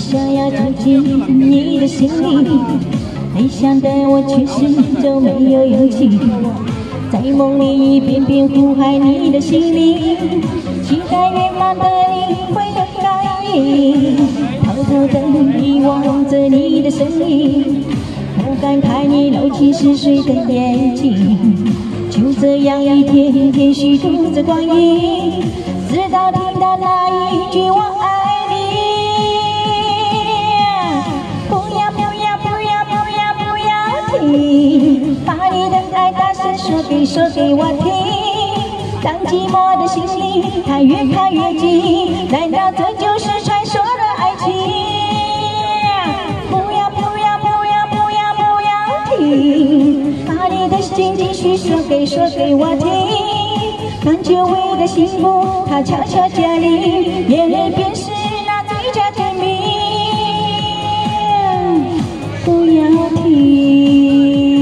想要走进你的心里，没想到我却始终没有勇气，在梦里一遍遍呼喊你的姓名，期待远方的你会有感应，偷偷地遗忘着你的身影，不敢看你柔情似水的眼睛，就这样一天一天虚度着光阴，直到听到那一句我爱你。不要不要不要不要不要停，把你的爱大声说给我听，当寂寞的心灵它越靠越近，难道这就是传说的爱情？不要不要不要不要不要停，把你的心继续说给我听，当久违的幸福它悄悄降临，眼泪便是那最佳甜蜜。不要停。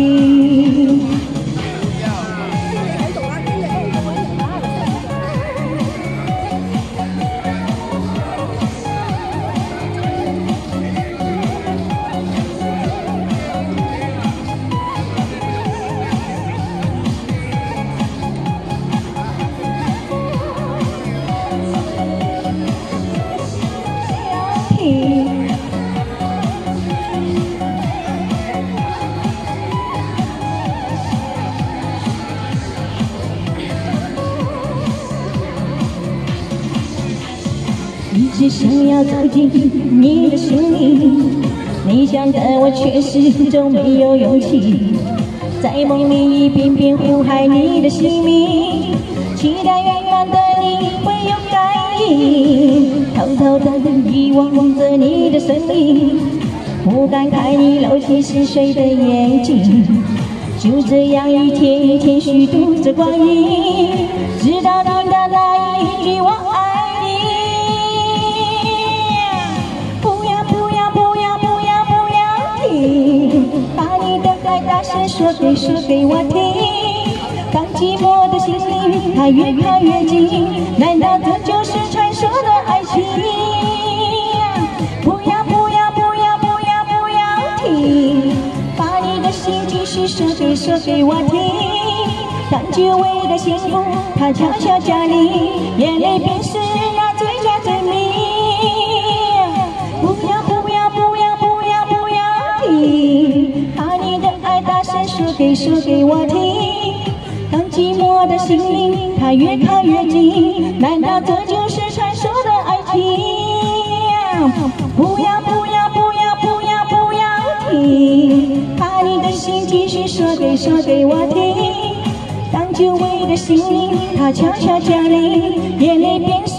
一直想要走进你的心里，没想到我却始终没有勇气，在梦里一遍遍呼喊你的姓名，期待远方的你会有感应，偷偷地遗忘着你的身影，不敢看你柔情似水的眼睛，就这样一天一天虚度着光阴，直到听到那一句我爱你。不要不要不要不要不要停，把你的爱大声说给我听，当寂寞的心灵它越靠越近，难道这就是传说的爱情？不要不要不要不要不要停，把你的心继续说给我听，当久违的幸福它悄悄降临，眼泪便是那最佳甜蜜。不要不要不要不要不要停，把你的爱大声说给我听，当寂寞的心灵它越靠越近，难道这就是传说的爱情？不要不要不要不要不要停，把你的心继续说给我听，当久违的心灵它悄悄降临，眼泪便是